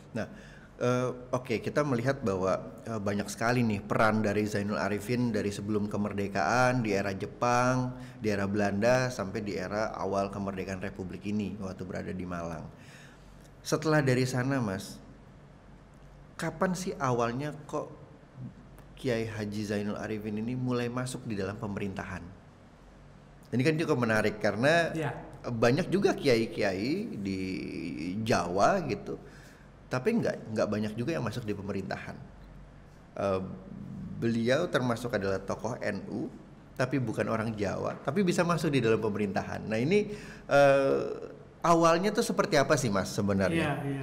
Nah, oke, kita melihat bahwa banyak sekali nih peran dari Zainul Arifin dari sebelum kemerdekaan, di era Jepang, di era Belanda, sampai di era awal kemerdekaan Republik ini waktu berada di Malang. Setelah dari sana, Mas, kapan sih awalnya kok Kiai Haji Zainul Arifin ini mulai masuk di dalam pemerintahan? Ini kan juga menarik karena banyak juga kiai-kiai di Jawa gitu, tapi nggak banyak juga yang masuk di pemerintahan. Beliau termasuk adalah tokoh NU, tapi bukan orang Jawa, tapi bisa masuk di dalam pemerintahan. Nah ini awalnya tuh seperti apa sih, Mas, sebenarnya? Iya.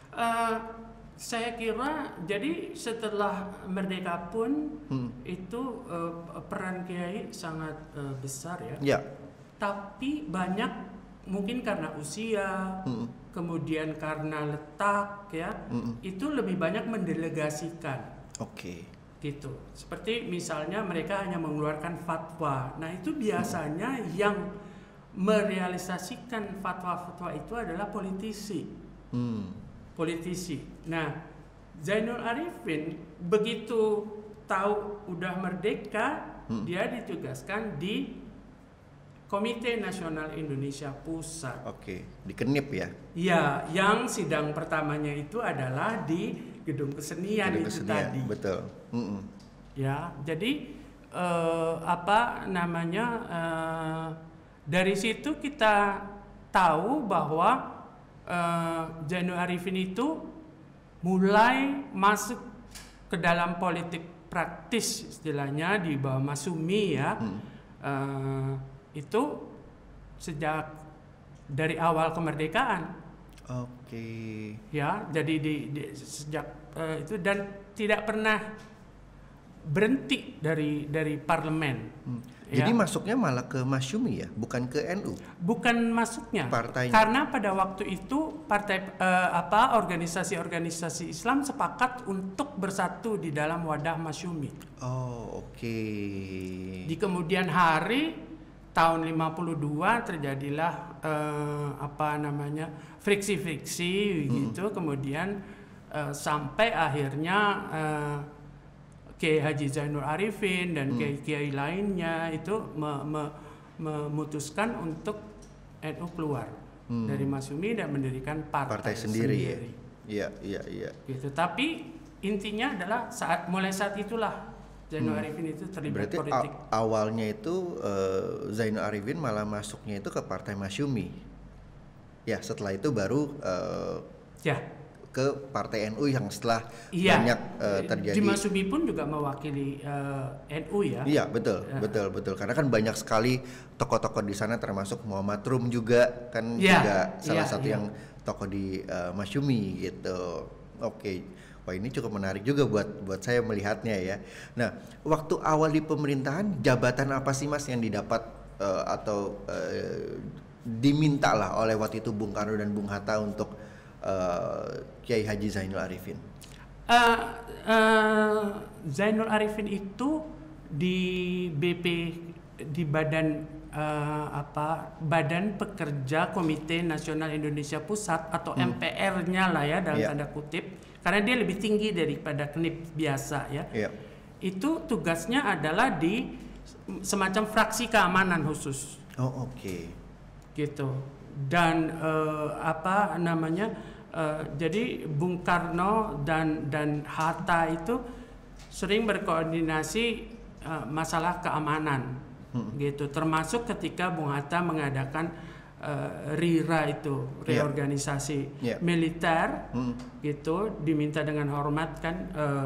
Saya kira jadi setelah merdeka pun itu peran kiai sangat besar ya. Ya. Tapi banyak mungkin karena usia, kemudian karena letak ya, itu lebih banyak mendelegasikan. Oke. Gitu. Seperti misalnya mereka hanya mengeluarkan fatwa. Nah, itu biasanya yang merealisasikan fatwa-fatwa itu adalah politisi. Politisi. Nah, Zainul Arifin begitu tahu udah merdeka, dia ditugaskan di Komite Nasional Indonesia Pusat. Oke, dikenip ya? Iya, yang sidang pertamanya itu adalah di Gedung Kesenian itu tadi. Betul. Ya, jadi dari situ kita tahu bahwa Zainul Arifin itu mulai masuk ke dalam politik praktis istilahnya di bawah Masyumi ya. Itu sejak dari awal kemerdekaan. Oke. Ya, jadi sejak itu dan tidak pernah berhenti dari parlemen. Jadi masuknya malah ke Masyumi ya, bukan ke NU? Bukan masuknya. Partainya. Karena pada waktu itu organisasi-organisasi Islam sepakat untuk bersatu di dalam wadah Masyumi. Oh, oke. Di kemudian hari tahun 52 terjadilah friksi-friksi gitu, kemudian sampai akhirnya Kiai Haji Zainul Arifin dan kiai-kiai lainnya itu memutuskan untuk NU keluar dari Masyumi dan mendirikan partai sendiri. Iya. Gitu. Tapi intinya adalah mulai saat itulah Zainul Arifin itu terlibat politik. Berarti awalnya itu Zainul Arifin malah masuknya itu ke partai Masyumi. Ya, setelah itu baru ke partai NU yang setelah banyak terjadi. Di Masyumi pun juga mewakili NU ya. Iya, betul. Karena kan banyak sekali tokoh-tokoh di sana, termasuk Muhammad Rum juga kan juga salah satu yang tokoh di Masyumi gitu. Oke. Wah, ini cukup menarik juga buat saya melihatnya ya. Nah, waktu awal di pemerintahan, jabatan apa sih, Mas, yang didapat atau diminta lah oleh waktu itu Bung Karno dan Bung Hatta untuk Kiai Haji Zainul Arifin? Zainul Arifin itu di Badan Badan Pekerja Komite Nasional Indonesia Pusat atau MPR-nya lah ya dalam tanda kutip, karena dia lebih tinggi daripada KNIP biasa ya. Itu tugasnya adalah di semacam fraksi keamanan khusus. Oh, oke. Gitu. Dan jadi Bung Karno dan Hatta itu sering berkoordinasi masalah keamanan gitu, termasuk ketika Bung Hatta mengadakan RIRA itu reorganisasi militer gitu, diminta dengan hormat kan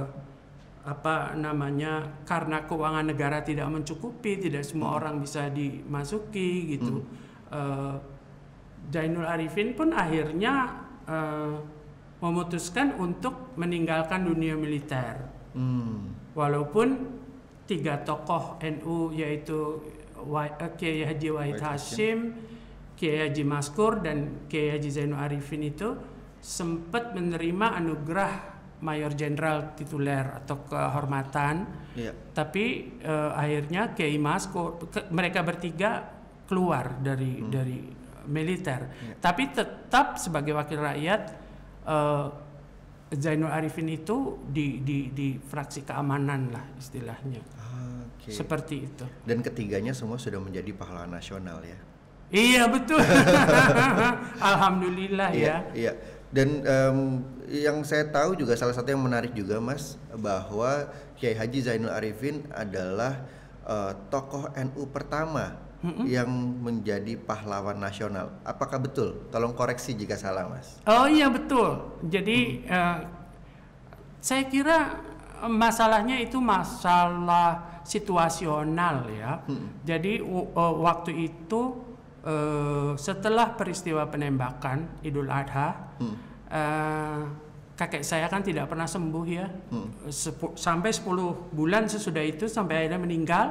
karena keuangan negara tidak mencukupi, tidak semua orang bisa dimasuki gitu. Zainul Arifin pun akhirnya memutuskan untuk meninggalkan dunia militer. Walaupun 3 tokoh NU yaitu Kiai Haji Wahid Hasyim, Kiai Haji Maskur dan Kiai Haji Zainul Arifin itu sempat menerima anugerah Mayor Jenderal tituler atau kehormatan. Tapi akhirnya Kiai Maskur, mereka bertiga keluar dari militer. Tapi tetap sebagai wakil rakyat Zainul Arifin itu di fraksi keamanan lah istilahnya. Okay. Seperti itu. Dan ketiganya semua sudah menjadi pahlawan nasional ya. Iya betul. Alhamdulillah ya. Iya. Dan yang saya tahu juga salah satu yang menarik juga Mas, bahwa Kiai Haji Zainul Arifin adalah tokoh NU pertama yang menjadi pahlawan nasional. Apakah betul? Tolong koreksi jika salah Mas. Oh iya betul. Jadi saya kira masalahnya itu masalah situasional ya. Jadi waktu itu setelah peristiwa penembakan Idul Adha, kakek saya kan tidak pernah sembuh ya, sampai 10 bulan sesudah itu sampai akhirnya meninggal.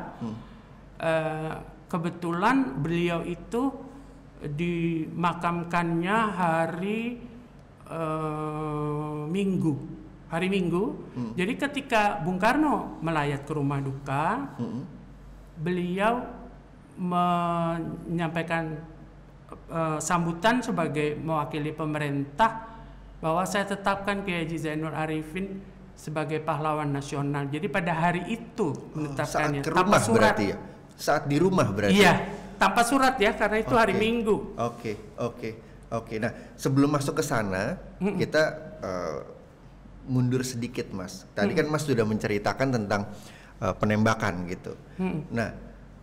Kebetulan beliau itu dimakamkannya hari Minggu. Jadi ketika Bung Karno melayat ke rumah duka, beliau menyampaikan sambutan sebagai mewakili pemerintah bahwa saya tetapkan Kiai Haji Zainul Arifin sebagai pahlawan nasional. Jadi pada hari itu menetapkannya saat ke rumah berarti ya? Saat di rumah berarti? Iya, tanpa surat ya, karena itu hari Minggu. Oke. Nah, sebelum masuk ke sana, kita mundur sedikit Mas. Tadi kan Mas sudah menceritakan tentang penembakan gitu. Nah,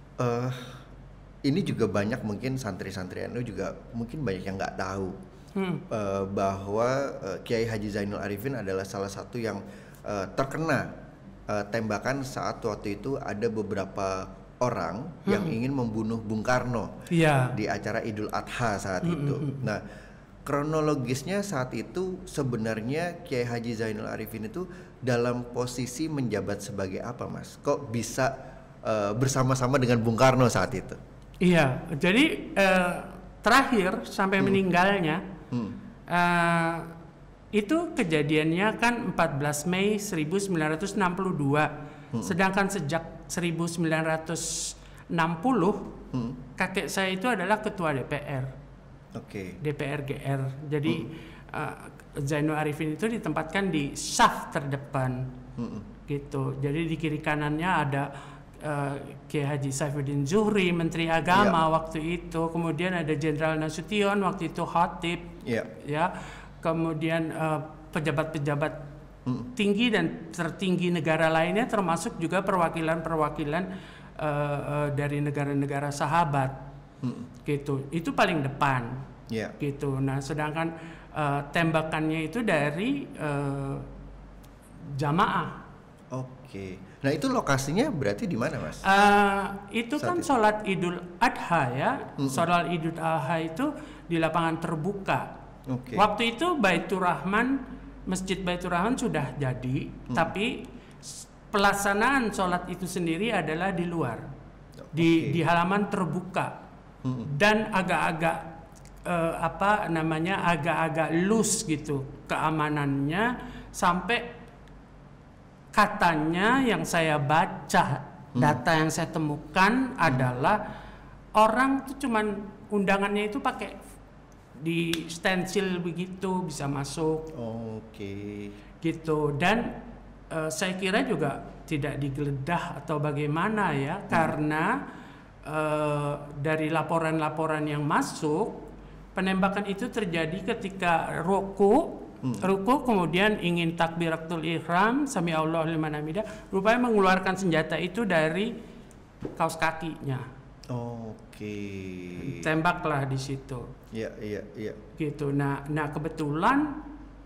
ini juga banyak mungkin santri-santri NU juga mungkin banyak yang nggak tahu bahwa Kiai Haji Zainul Arifin adalah salah satu yang terkena tembakan saat waktu itu ada beberapa orang yang ingin membunuh Bung Karno di acara Idul Adha saat itu. Nah, kronologisnya saat itu sebenarnya Kiai Haji Zainul Arifin itu dalam posisi menjabat sebagai apa Mas? Kok bisa bersama-sama dengan Bung Karno saat itu? Iya, jadi terakhir sampai meninggalnya itu kejadiannya kan 14 Mei 1962, sedangkan sejak 1960 kakek saya itu adalah ketua DPR, DPR GR. Jadi Zainul Arifin itu ditempatkan di saf terdepan, gitu. Jadi di kiri kanannya ada Kiai Haji Saifuddin Zuhri, Menteri Agama waktu itu, kemudian ada Jenderal Nasution waktu itu khatib, ya, kemudian pejabat-pejabat tinggi dan tertinggi negara lainnya, termasuk juga perwakilan-perwakilan dari negara-negara sahabat, gitu. Itu paling depan, gitu. Nah, sedangkan tembakannya itu dari jamaah. Nah itu lokasinya berarti di mana Mas? Itu kan sholat Idul Adha ya. Sholat Idul Adha itu di lapangan terbuka. Waktu itu Baitur Rahman, Masjid Baitur Rahman sudah jadi, tapi pelaksanaan sholat itu sendiri adalah di luar, di halaman terbuka, dan agak-agak agak-agak loose gitu keamanannya, sampai katanya yang saya baca, data yang saya temukan adalah orang tuh cuman undangannya itu pakai di stensil begitu bisa masuk. Gitu. Dan saya kira juga tidak digeledah atau bagaimana ya, karena dari laporan-laporan yang masuk, penembakan itu terjadi ketika ruku kemudian ingin takbiratul ihram, sami Allahu liman hamidah, rupanya mengeluarkan senjata itu dari kaos kakinya. Tembaklah di situ. Iya. Gitu. Nah kebetulan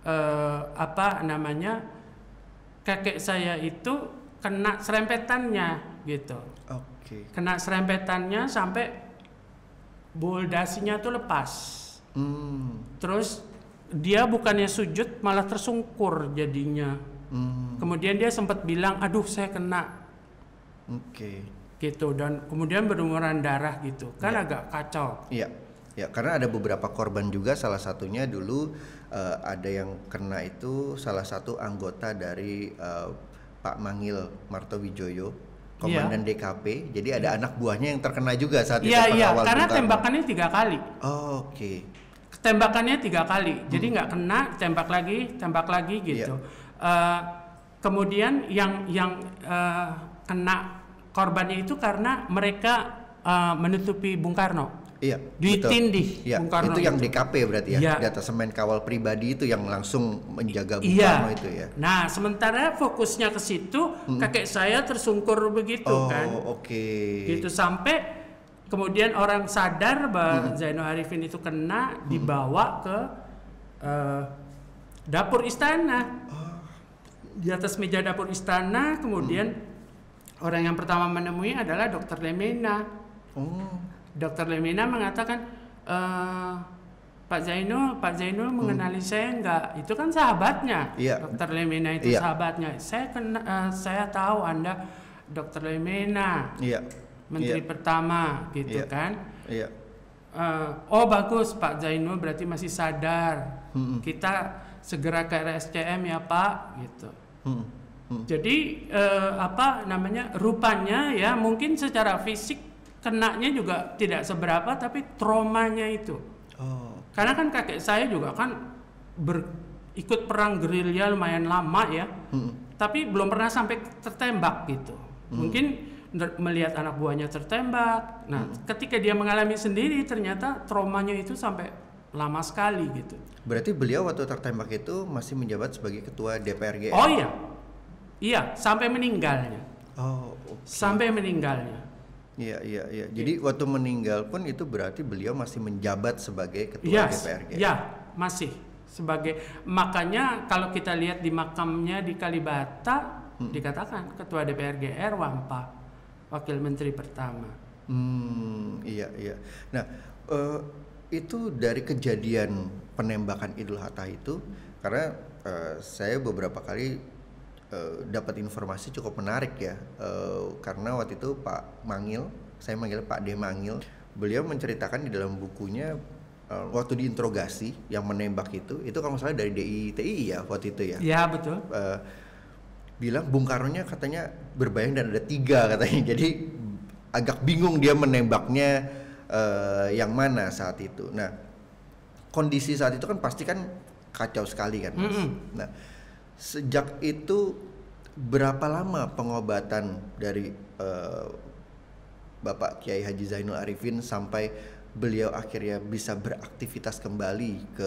kakek saya itu kena serempetannya gitu. Kena serempetannya sampai boldasinya tuh lepas. Terus dia bukannya sujud malah tersungkur jadinya. Kemudian dia sempat bilang, aduh saya kena. Gitu. Dan kemudian berlumuran darah gitu. Kan agak kacau. Iya, karena ada beberapa korban juga, salah satunya dulu ada yang kena itu salah satu anggota dari Pak Mangil Martowijoyo, Komandan DKP. Jadi ada anak buahnya yang terkena juga saat itu. Iya, karena tembakannya 3 kali. tembakannya 3 kali, jadi nggak kena, tembak lagi gitu. Kemudian yang kena korbannya itu karena mereka menutupi Bung Karno. Iya, ditindih Bung Karno. Itu yang DKP berarti ya, Detasemen Kawal Pribadi itu yang langsung menjaga Bung Karno itu ya. Nah, sementara fokusnya ke situ, kakek saya tersungkur begitu kan. Gitu sampai kemudian orang sadar bahwa Zainul Arifin itu kena, dibawa ke dapur istana. Di atas meja dapur istana, kemudian orang yang pertama menemui adalah Dr. Lemena. Dr. Lemena mengatakan, Pak Zainul mengenali saya enggak? Itu kan sahabatnya. Dr. Lemena itu sahabatnya. Saya tahu Anda Dr. Lemena, Menteri Pertama, gitu kan? Oh bagus, Pak Zainul berarti masih sadar. Kita segera ke RSCM ya Pak, gitu. Jadi rupanya ya mungkin secara fisik kenanya juga tidak seberapa, tapi traumanya itu. Karena kan kakek saya juga kan ikut perang gerilya lumayan lama ya, tapi belum pernah sampai tertembak gitu. Mungkin melihat anak buahnya tertembak. Nah, ketika dia mengalami sendiri, ternyata traumanya itu sampai lama sekali gitu. Berarti beliau waktu tertembak itu masih menjabat sebagai ketua DPRGR? Oh iya, sampai meninggalnya. Sampai meninggalnya. Iya. Jadi waktu meninggal pun itu berarti beliau masih menjabat sebagai ketua DPRGR. Iya, masih sebagai. Makanya kalau kita lihat di makamnya di Kalibata dikatakan ketua DPRGR Wampa, wakil menteri pertama. Iya. Nah, itu dari kejadian penembakan Idul Adha itu, karena saya beberapa kali dapat informasi cukup menarik ya, karena waktu itu Pak Mangil, saya manggil Pak D Mangil, beliau menceritakan di dalam bukunya waktu diinterogasi yang menembak itu kalau nggak salah dari DITI ya waktu itu ya. Iya betul. Bilang Bung Karno-nya katanya berbayang dan ada 3 katanya, jadi agak bingung dia menembaknya yang mana saat itu. Nah, kondisi saat itu kan pasti kan kacau sekali kan Mas. Nah, sejak itu berapa lama pengobatan dari Bapak Kiai Haji Zainul Arifin sampai beliau akhirnya bisa beraktivitas kembali ke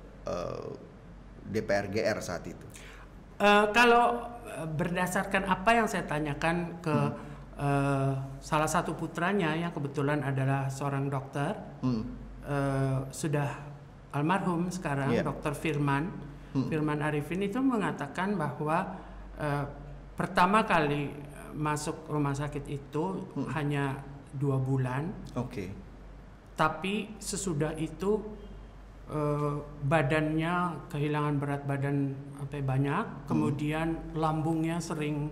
DPRGR saat itu? Kalau berdasarkan apa yang saya tanyakan ke salah satu putranya yang kebetulan adalah seorang dokter, sudah almarhum sekarang, Dr. Firman Arifin itu mengatakan bahwa pertama kali masuk rumah sakit itu hanya 2 bulan. Tapi sesudah itu badannya kehilangan berat badan sampai banyak, kemudian lambungnya sering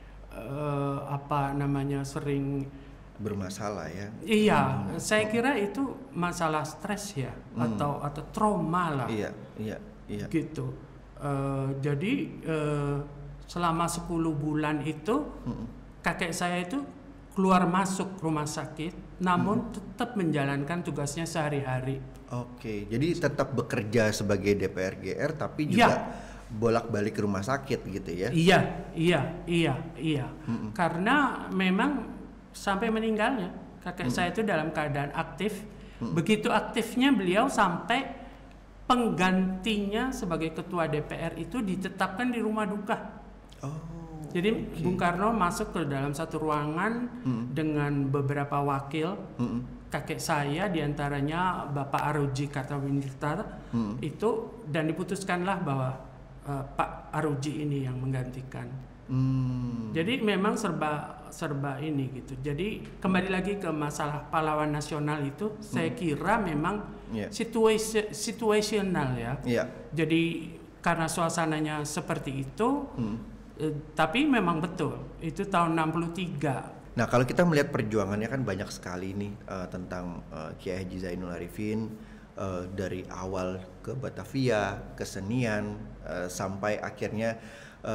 sering bermasalah ya. Iya, saya kira itu masalah stres ya, atau trauma lah. Iya. Gitu. Jadi selama 10 bulan itu kakek saya itu keluar masuk rumah sakit, namun tetap menjalankan tugasnya sehari-hari. Jadi tetap bekerja sebagai DPRGR tapi juga bolak-balik ke rumah sakit gitu ya? Iya. Karena memang sampai meninggalnya kakek saya itu dalam keadaan aktif. Begitu aktifnya beliau sampai penggantinya sebagai ketua DPR itu ditetapkan di rumah duka. Jadi Bung Karno masuk ke dalam satu ruangan dengan beberapa wakil. Kakek saya diantaranya Bapak Aroji Kartawinirta itu, dan diputuskanlah bahwa Pak Aroji ini yang menggantikan. Jadi memang serba ini gitu. Jadi kembali lagi ke masalah pahlawan nasional itu, saya kira memang situasional ya. Jadi karena suasananya seperti itu, tapi memang betul itu tahun 63. Nah, kalau kita melihat perjuangannya kan banyak sekali nih tentang Kiai Haji Zainul Arifin, dari awal ke Batavia, kesenian, sampai akhirnya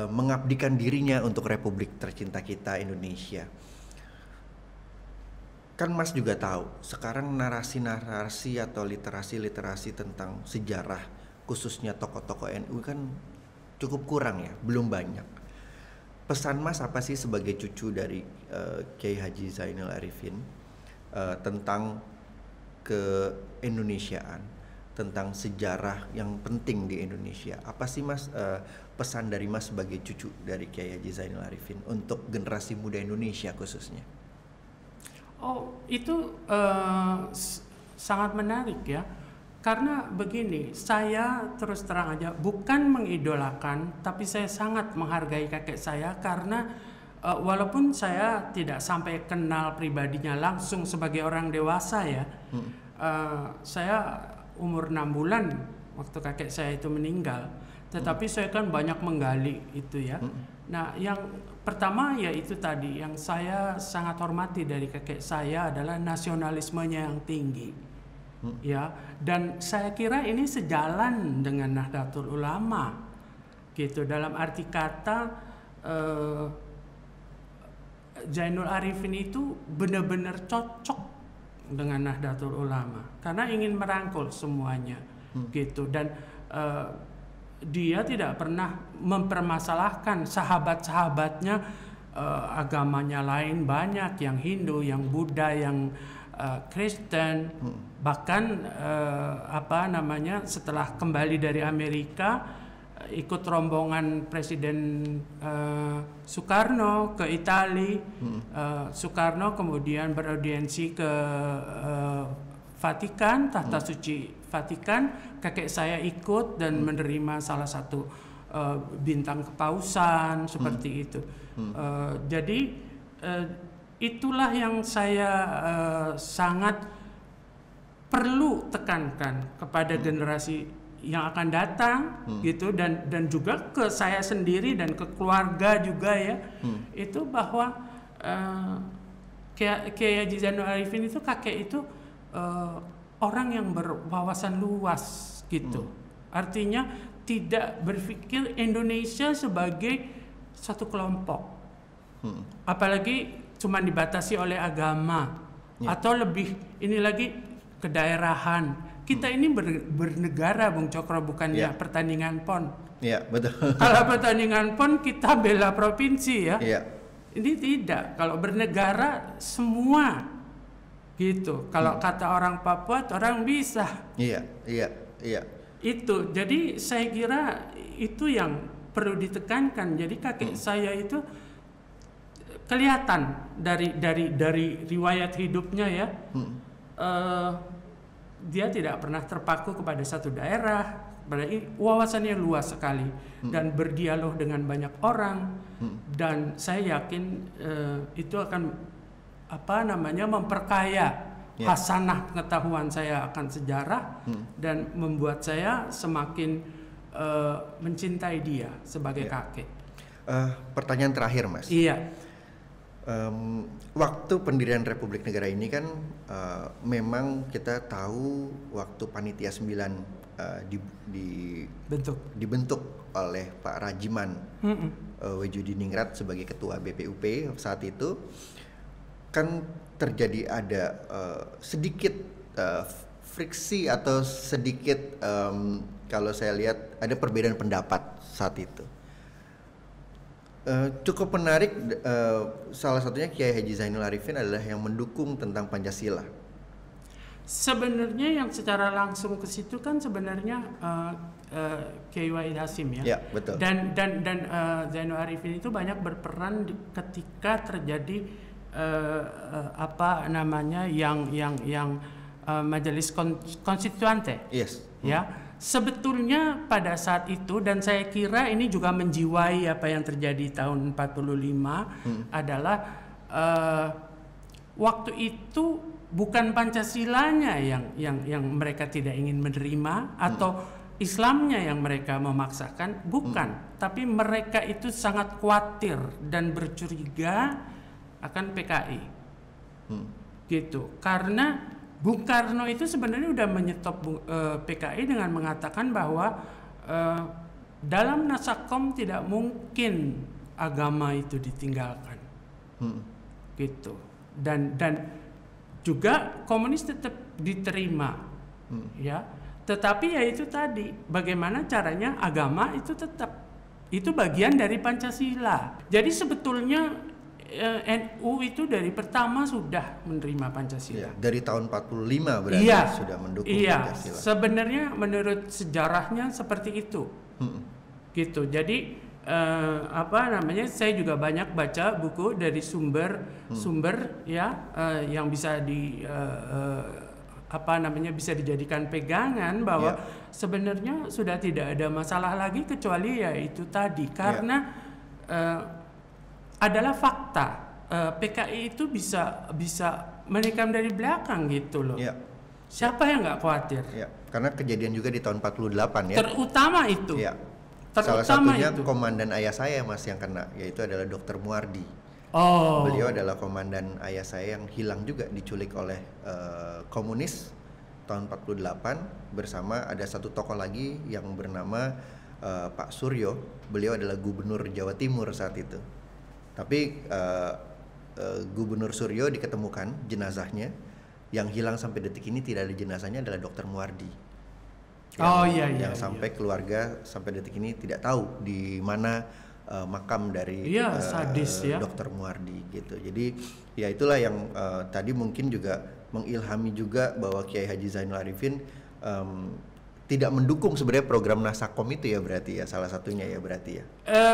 mengabdikan dirinya untuk Republik tercinta kita Indonesia. kan Mas juga tahu sekarang narasi-narasi atau literasi-literasi tentang sejarah khususnya tokoh-tokoh NU kan cukup kurang ya, belum banyak. Pesan Mas apa sih sebagai cucu dari Kiai Haji Zainul Arifin tentang keindonesiaan, tentang sejarah yang penting di Indonesia? Apa sih Mas pesan dari Mas sebagai cucu dari Kiai Haji Zainul Arifin untuk generasi muda Indonesia khususnya? Oh, itu sangat menarik ya. Karena begini, saya terus terang aja bukan mengidolakan, tapi saya sangat menghargai kakek saya karena walaupun saya tidak sampai kenal pribadinya langsung sebagai orang dewasa ya. Saya umur 6 bulan waktu kakek saya itu meninggal. Tetapi saya kan banyak menggali itu ya. Nah, yang pertama ya itu tadi yang saya sangat hormati dari kakek saya adalah nasionalismenya yang tinggi. Ya, dan saya kira ini sejalan dengan Nahdlatul Ulama. Gitu, dalam arti kata Zainul Arifin itu benar-benar cocok dengan Nahdlatul Ulama karena ingin merangkul semuanya. Gitu, dan dia tidak pernah mempermasalahkan sahabat-sahabatnya, agamanya lain banyak, yang Hindu, yang Buddha, yang Kristen, bahkan setelah kembali dari Amerika ikut rombongan Presiden Soekarno ke Itali. Soekarno kemudian beraudiensi ke Vatikan, tahta suci Vatikan. Kakek saya ikut dan menerima salah satu bintang kepausan seperti itu. Jadi itulah yang saya sangat perlu tekankan kepada generasi yang akan datang, gitu, dan juga ke saya sendiri dan ke keluarga juga ya. Itu bahwa Kiai Haji Zainul Arifin itu kakek itu orang yang berwawasan luas gitu. Artinya tidak berpikir Indonesia sebagai satu kelompok. Apalagi cuma dibatasi oleh agama atau lebih ini lagi kedaerahan. Kita ini bernegara, Bung Cokro, bukannya pertandingan PON. Iya, betul. Kalau pertandingan PON kita bela provinsi ya. Ini tidak. Kalau bernegara semua gitu. Kalau kata orang Papua, orang bisa. Iya. Itu. Jadi saya kira itu yang perlu ditekankan. Jadi kakek saya itu kelihatan dari riwayat hidupnya ya. Dia tidak pernah terpaku kepada satu daerah. Wawasannya luas sekali dan berdialog dengan banyak orang. Dan saya yakin itu akan memperkaya hasanah pengetahuan saya akan sejarah dan membuat saya semakin mencintai dia sebagai kakek. Pertanyaan terakhir, Mas. Iya. Waktu pendirian Republik Negara ini kan memang kita tahu waktu Panitia 9 dibentuk oleh Pak Rajiman Wejudiningrat sebagai Ketua BPUP saat itu. Kan terjadi ada sedikit friksi atau sedikit kalau saya lihat ada perbedaan pendapat saat itu. Cukup menarik, salah satunya Kiai Haji Zainul Arifin adalah yang mendukung tentang Pancasila. Sebenarnya yang secara langsung ke situ kan sebenarnya Kiai Wahid Hasyim ya. Betul. Dan Zainul Arifin itu banyak berperan ketika terjadi yang majelis konstituante. Ya. Sebetulnya pada saat itu, dan saya kira ini juga menjiwai apa yang terjadi tahun 45 adalah waktu itu bukan Pancasilanya yang mereka tidak ingin menerima atau Islamnya yang mereka memaksakan, bukan, tapi mereka itu sangat khawatir dan bercuriga akan PKI, gitu. Karena Bung Karno itu sebenarnya udah menyetop PKI dengan mengatakan bahwa dalam Nasakom tidak mungkin agama itu ditinggalkan, gitu. Dan juga komunis tetap diterima, ya. Tetapi ya itu tadi, bagaimana caranya agama itu tetap, itu bagian dari Pancasila. Jadi sebetulnya NU itu dari pertama sudah menerima Pancasila. Ya, dari tahun 45 berarti sudah mendukung Pancasila. Sebenarnya menurut sejarahnya seperti itu. Gitu. Jadi saya juga banyak baca buku dari sumber ya yang bisa bisa dijadikan pegangan bahwa sebenarnya sudah tidak ada masalah lagi kecuali ya itu tadi karena adalah fakta PKI itu bisa menikam dari belakang gitu loh. Siapa yang nggak khawatir? Karena kejadian juga di tahun 48 ya. Terutama itu. Salah satunya komandan ayah saya Mas yang kena, yaitu adalah Dr. Muardi. Beliau adalah komandan ayah saya yang hilang juga, diculik oleh komunis tahun 48 bersama ada satu tokoh lagi yang bernama Pak Suryo. Beliau adalah gubernur Jawa Timur saat itu. Tapi Gubernur Suryo diketemukan jenazahnya, yang hilang sampai detik ini tidak ada jenazahnya adalah Dr. Muardi. Yang sampai keluarga sampai detik ini tidak tahu di mana makam dari Dr. Muardi gitu. Jadi ya itulah yang tadi mungkin juga mengilhami juga bahwa Kiai Haji Zainul Arifin tidak mendukung sebenarnya program Nasakom itu ya berarti ya, salah satunya ya berarti ya.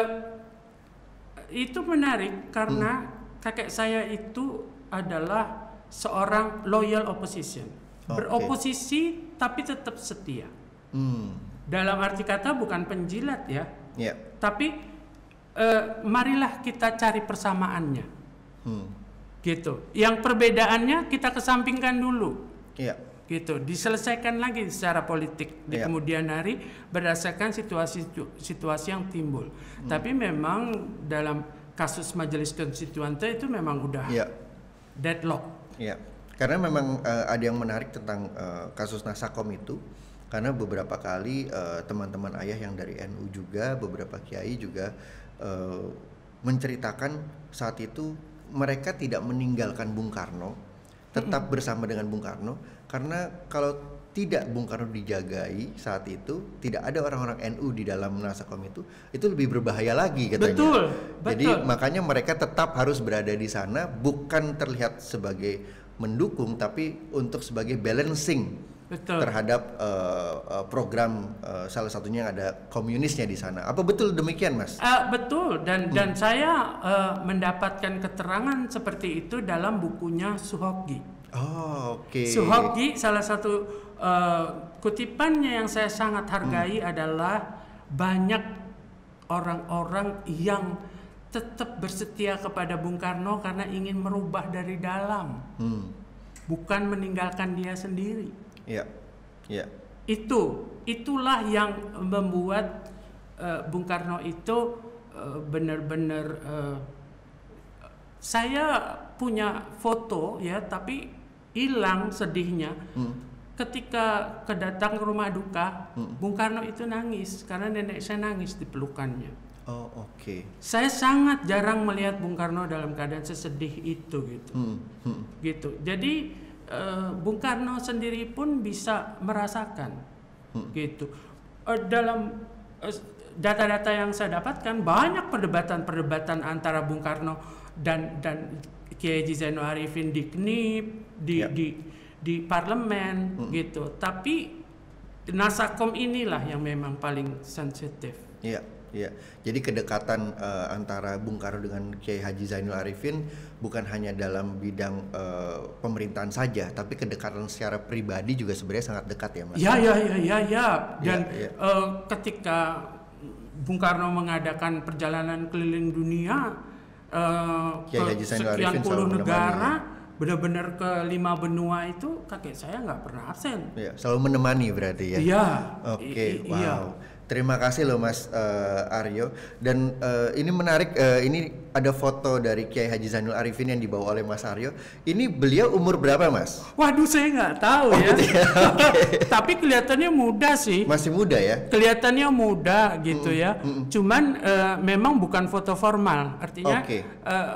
Itu menarik karena kakek saya itu adalah seorang loyal opposition. Beroposisi tapi tetap setia. Dalam arti kata bukan penjilat ya. Tapi marilah kita cari persamaannya. Gitu. Yang perbedaannya kita kesampingkan dulu. Gitu. Diselesaikan lagi secara politik di kemudian hari berdasarkan situasi yang timbul. Tapi memang dalam kasus Majelis Konstituante itu memang udah deadlock. Karena memang ada yang menarik tentang kasus Nasakom itu. Karena beberapa kali teman-teman ayah yang dari NU juga, beberapa kiai juga menceritakan saat itu mereka tidak meninggalkan Bung Karno, tetap bersama dengan Bung Karno, karena kalau tidak Bung Karno dijagai saat itu, tidak ada orang-orang NU di dalam Nasakom itu lebih berbahaya lagi katanya. Betul. Jadi makanya mereka tetap harus berada di sana, bukan terlihat sebagai mendukung, tapi untuk sebagai balancing. Terhadap program salah satunya yang ada komunisnya di sana. Apa betul demikian, Mas? Betul, dan saya mendapatkan keterangan seperti itu dalam bukunya Suhoki. Suhoki, salah satu kutipannya yang saya sangat hargai adalah banyak orang-orang yang tetap bersetia kepada Bung Karno karena ingin merubah dari dalam, bukan meninggalkan dia sendiri. Itulah yang membuat Bung Karno itu benar-benar saya punya foto ya, tapi hilang sedihnya. Ketika kedatang ke rumah duka, Bung Karno itu nangis karena nenek saya nangis di pelukannya. Saya sangat jarang melihat Bung Karno dalam keadaan sesedih itu gitu. Gitu. Jadi Bung Karno sendiri pun bisa merasakan gitu. Dalam data-data yang saya dapatkan banyak perdebatan antara Bung Karno dan Kiai Haji Zainul Arifin di KNIP, di parlemen gitu. Tapi Nasakom inilah yang memang paling sensitif. Jadi kedekatan antara Bung Karno dengan Kiai Haji Zainul Arifin bukan hanya dalam bidang pemerintahan saja, tapi kedekatan secara pribadi juga sebenarnya sangat dekat ya, Mas. Dan ketika Bung Karno mengadakan perjalanan keliling dunia ke sekian puluh negara, benar-benar ke 5 benua itu kakek saya nggak pernah absen. Selalu menemani berarti ya. Wow. Terima kasih loh Mas Aryo. Dan ini menarik, ini ada foto dari Kiai Haji Zainul Arifin yang dibawa oleh Mas Aryo. Ini beliau umur berapa, Mas? Waduh, saya nggak tahu ya. Tapi kelihatannya muda sih. Masih muda ya? Kelihatannya muda gitu ya. Cuman memang bukan foto formal. Artinya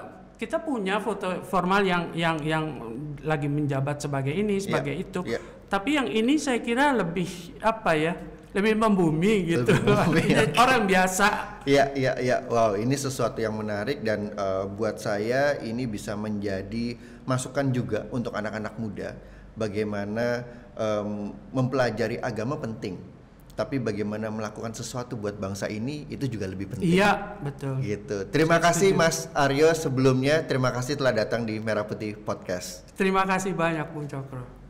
kita punya foto formal yang lagi menjabat sebagai ini, sebagai itu. Tapi yang ini saya kira lebih apa ya? Lebih membumi gitu. Orang biasa. Iya. Wow, ini sesuatu yang menarik dan buat saya ini bisa menjadi masukan juga untuk anak-anak muda. Bagaimana mempelajari agama penting, tapi bagaimana melakukan sesuatu buat bangsa ini itu juga lebih penting. Iya, betul. Gitu. Terima kasih Mas Aryo sebelumnya. Terima kasih telah datang di Merah Putih Podcast. Terima kasih banyak Bung Cokro.